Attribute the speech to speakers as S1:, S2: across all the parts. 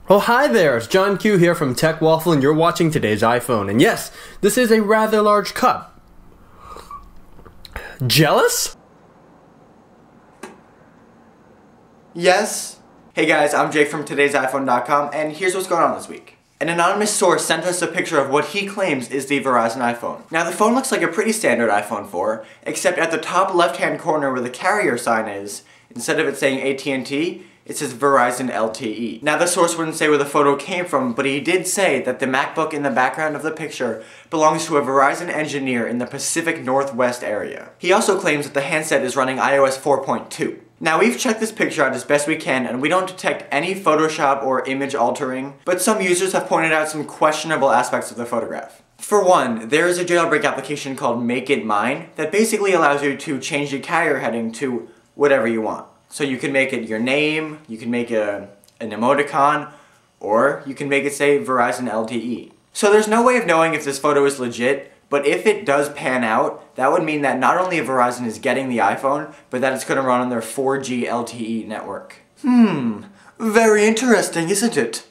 S1: Oh, hi there, it's John Q here from Tech Waffle, and you're watching today's iPhone. And yes, this is a rather large cup. Jealous?
S2: Yes? Hey guys, I'm Jake from TodaysiPhone.com, and here's what's going on this week. An anonymous source sent us a picture of what he claims is the Verizon iPhone. Now the phone looks like a pretty standard iPhone 4, except at the top left-hand corner where the carrier sign is, instead of it saying AT&T, it says Verizon LTE. Now the source wouldn't say where the photo came from, but he did say that the MacBook in the background of the picture belongs to a Verizon engineer in the Pacific Northwest area. He also claims that the handset is running iOS 4.2. Now we've checked this picture out as best we can and we don't detect any Photoshop or image altering, but some users have pointed out some questionable aspects of the photograph. For one, there is a jailbreak application called Make It Mine that basically allows you to change the carrier heading to whatever you want. So you can make it your name, you can make an emoticon, or you can make it say Verizon LTE. So there's no way of knowing if this photo is legit, but if it does pan out, that would mean that not only Verizon is getting the iPhone, but that it's going to run on their 4G LTE network. Very interesting, isn't it?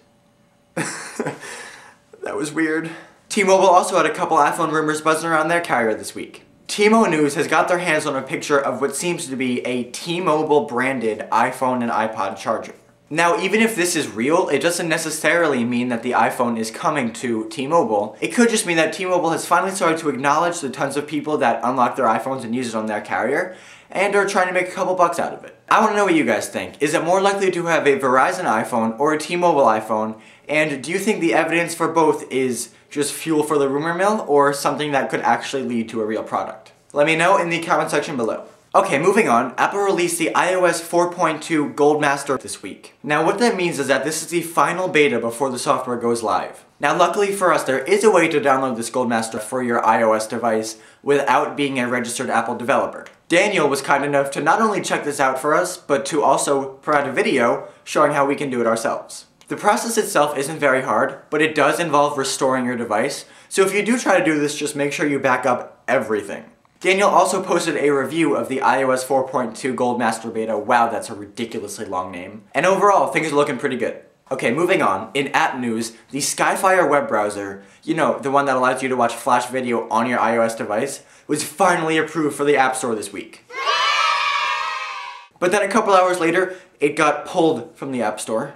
S2: That was weird. T-Mobile also had a couple iPhone rumors buzzing around their carrier this week. T-Mo News has got their hands on a picture of what seems to be a T-Mobile branded iPhone and iPod charger. Now, even if this is real, it doesn't necessarily mean that the iPhone is coming to T-Mobile. It could just mean that T-Mobile has finally started to acknowledge the tons of people that unlock their iPhones and use it on their carrier, and are trying to make a couple bucks out of it. I want to know what you guys think. Is it more likely to have a Verizon iPhone or a T-Mobile iPhone? And do you think the evidence for both is just fuel for the rumor mill, or something that could actually lead to a real product? Let me know in the comment section below. Okay, moving on, Apple released the iOS 4.2 Gold Master this week. Now what that means is that this is the final beta before the software goes live. Now luckily for us, there is a way to download this Gold Master for your iOS device without being a registered Apple developer. Daniel was kind enough to not only check this out for us, but to also provide a video showing how we can do it ourselves. The process itself isn't very hard, but it does involve restoring your device, so if you do try to do this, just make sure you back up everything. Daniel also posted a review of the iOS 4.2 Gold Master Beta. Wow, that's a ridiculously long name. And overall, things are looking pretty good. Okay, moving on. In app news, the Skyfire web browser, you know, the one that allows you to watch Flash video on your iOS device, was finally approved for the App Store this week. But then a couple hours later, it got pulled from the App Store.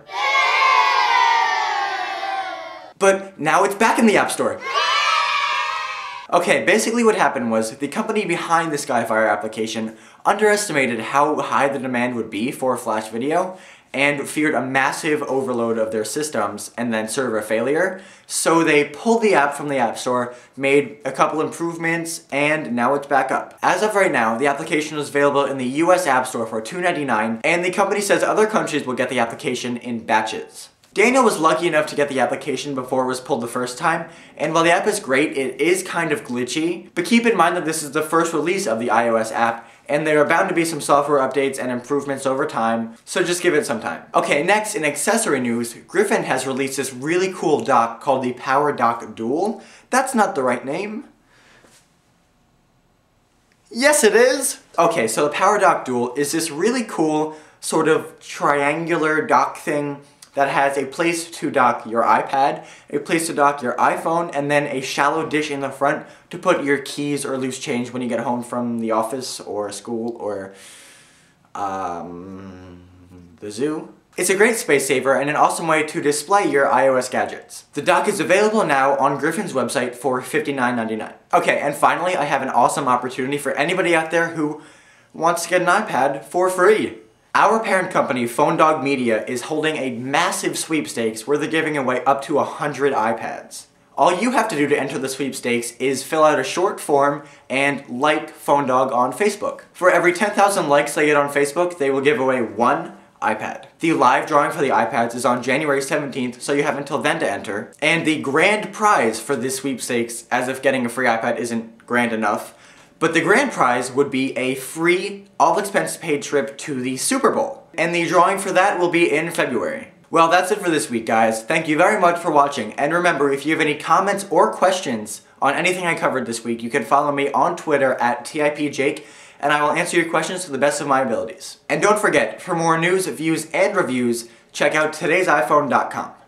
S2: But now it's back in the App Store. Okay, basically what happened was the company behind the Skyfire application underestimated how high the demand would be for Flash video and feared a massive overload of their systems and then server failure. So they pulled the app from the App Store, made a couple improvements, and now it's back up. As of right now, the application is available in the US App Store for $2.99, and the company says other countries will get the application in batches. Daniel was lucky enough to get the application before it was pulled the first time, and while the app is great, it is kind of glitchy, but keep in mind that this is the first release of the iOS app, and there are bound to be some software updates and improvements over time, so just give it some time. Okay, next, in accessory news, Griffin has released this really cool dock called the Power Dock Dual. That's not the right name. Yes, it is! Okay, so the Power Dock Dual is this really cool sort of triangular dock thing that has a place to dock your iPad, a place to dock your iPhone, and then a shallow dish in the front to put your keys or loose change when you get home from the office or school or the zoo. It's a great space saver and an awesome way to display your iOS gadgets. The dock is available now on Griffin's website for $59.99. Okay, and finally, I have an awesome opportunity for anybody out there who wants to get an iPad for free. Our parent company, Phone Dog Media, is holding a massive sweepstakes where they're giving away up to 100 iPads. All you have to do to enter the sweepstakes is fill out a short form and like Phone Dog on Facebook. For every 10,000 likes they get on Facebook, they will give away one iPad. The live drawing for the iPads is on January 17th, so you have until then to enter. And the grand prize for this sweepstakes, as if getting a free iPad isn't grand enough, but the grand prize would be a free, all-expense-paid trip to the Super Bowl. And the drawing for that will be in February. Well, that's it for this week, guys. Thank you very much for watching. And remember, if you have any comments or questions on anything I covered this week, you can follow me on Twitter at TiPJake, and I will answer your questions to the best of my abilities. And don't forget, for more news, views, and reviews, check out TodaysiPhone.com.